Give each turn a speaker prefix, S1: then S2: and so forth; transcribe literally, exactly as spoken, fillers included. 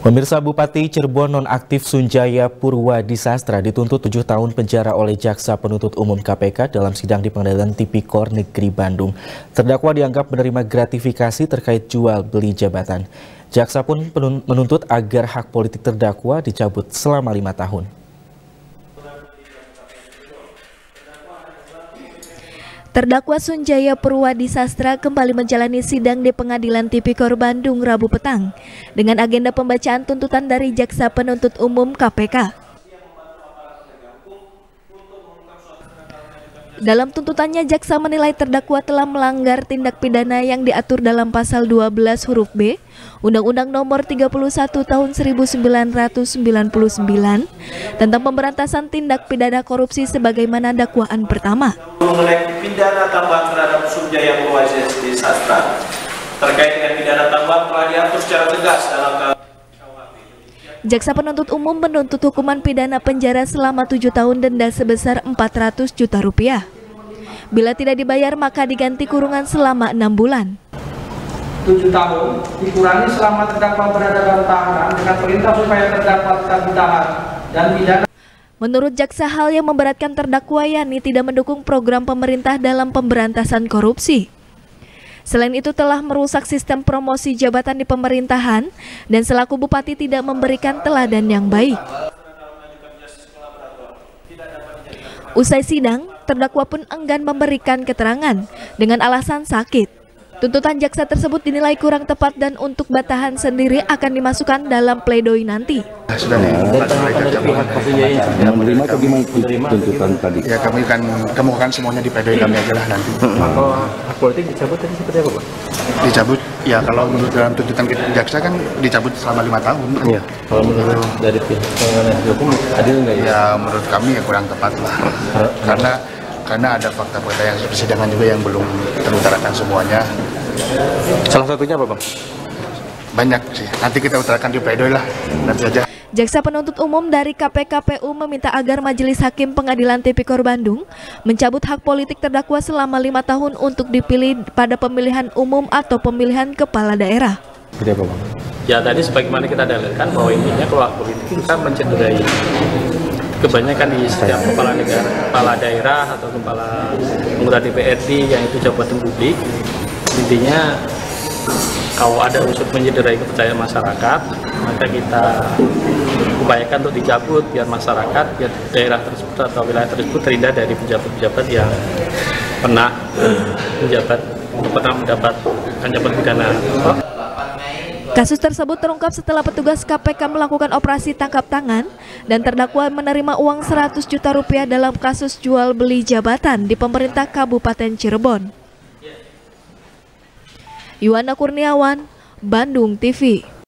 S1: Pemirsa, Bupati Cirebon nonaktif Sunjaya Purwadisastra dituntut tujuh tahun penjara oleh Jaksa Penuntut Umum K P K dalam sidang di Pengadilan Tipikor Negeri Bandung. Terdakwa dianggap menerima gratifikasi terkait jual beli jabatan. Jaksa pun menuntut agar hak politik terdakwa dicabut selama lima tahun.
S2: Terdakwa Sunjaya Purwadisastra kembali menjalani sidang di Pengadilan Tipikor Bandung Rabu petang dengan agenda pembacaan tuntutan dari Jaksa Penuntut Umum K P K. Dalam tuntutannya, jaksa menilai terdakwa telah melanggar tindak pidana yang diatur dalam pasal dua belas huruf B Undang-Undang Nomor tiga puluh satu Tahun seribu sembilan ratus sembilan puluh sembilan tentang pemberantasan tindak pidana korupsi sebagaimana dakwaan pertama.
S3: Mengenai pidana tambahan terhadap Sunjaya Purwadisastra terkait dengan pidana tambahan telah diatur secara tegas dalam
S2: Jaksa Penuntut Umum menuntut hukuman pidana penjara selama tujuh tahun, denda sebesar empat ratus juta rupiah. Bila tidak dibayar maka diganti kurungan selama enam bulan.
S4: tujuh tahun dikurangi selama terdakwa berada dalam tahanan dengan perintah supaya terdakwa tetap ditahan dan pidana.
S2: Menurut jaksa, hal yang memberatkan terdakwa yakni tidak mendukung program pemerintah dalam pemberantasan korupsi. Selain itu telah merusak sistem promosi jabatan di pemerintahan dan selaku bupati tidak memberikan teladan yang baik. Usai sidang, terdakwa pun enggan memberikan keterangan dengan alasan sakit. Tuntutan jaksa tersebut dinilai kurang tepat dan untuk batahan sendiri akan dimasukkan dalam pledoi nanti.
S5: Sudah menerima atau gimana tuntutan tadi?
S6: Ya kami kan kemukakan semuanya di pledoi kami aja lah nanti.
S7: Kalau hak politik dicabut tadi seperti apa, Pak?
S6: Dicabut, ya kalau menurut dalam tuntutan jaksa kan dicabut selama lima tahun.
S7: Iya. Kalau menurut dari pihak hukum adil nggak ya?
S6: Ya menurut kami ya kurang tepat lah. Karena karena ada fakta-fakta yang persidangan juga yang belum terutarakan semuanya.
S7: Salah satunya apa, Bang?
S6: Banyak sih. Nanti kita utarakan di pledoi lah. Nanti aja.
S2: Jaksa Penuntut Umum dari K P K P U meminta agar Majelis Hakim Pengadilan Tipikor Bandung mencabut hak politik terdakwa selama lima tahun untuk dipilih pada pemilihan umum atau pemilihan kepala daerah.
S7: Seperti apa, Bang?
S8: Ya tadi sebagaimana kita dalilkan bahwa intinya kalau hak politik itu kan mencederai kebanyakan di setiap kepala negara, kepala daerah atau kepala anggota D P R D yang itu jabatan publik. Intinya kalau ada unsur mencederai kepercayaan masyarakat, maka kita upayakan untuk dicabut biar masyarakat, biar daerah tersebut atau wilayah tersebut terhindar dari pejabat-pejabat yang pernah menjabat pernah mendapat ancaman pidana.
S2: Kasus tersebut terungkap setelah petugas K P K melakukan operasi tangkap tangan dan terdakwa menerima uang seratus juta rupiah dalam kasus jual beli jabatan di pemerintah Kabupaten Cirebon. Yuwana Kurniawan, Bandung T V.